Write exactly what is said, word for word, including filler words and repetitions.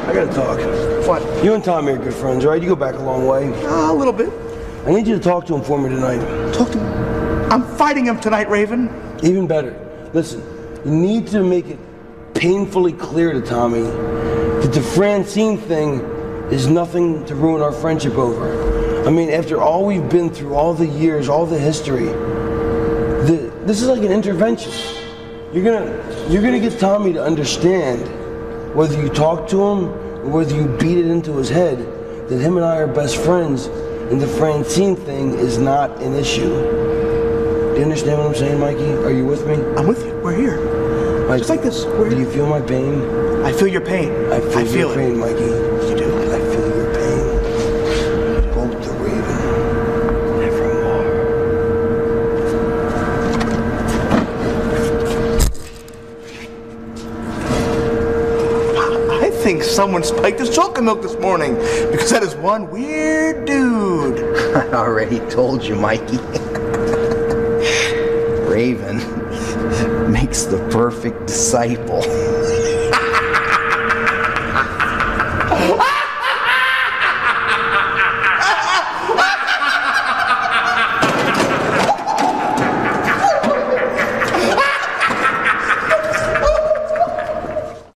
I gotta talk. What? You and Tommy are good friends, right? You go back a long way. Uh, a little bit. I need you to talk to him for me tonight. Talk to him. I'm fighting him tonight, Raven. Even better. Listen, you need to make it painfully clear to Tommy that the Francine thing is nothing to ruin our friendship over. I mean, after all we've been through, all the years, all the history, the, this is like an intervention. You're gonna, you're gonna get Tommy to understand, whether you talk to him or whether you beat it into his head, that him and I are best friends and the Francine thing is not an issue. Do you understand what I'm saying, Mikey? Are you with me? I'm with you. We're here. Mikey, just like this. We're do here. you feel my pain? I feel your pain. I feel, I feel your it. pain, Mikey. You do. I feel your pain. Quote the Raven. Nevermore. I think someone spiked his chocolate milk this morning because that is one weird dude. I already told you, Mikey. Raven makes the perfect disciple.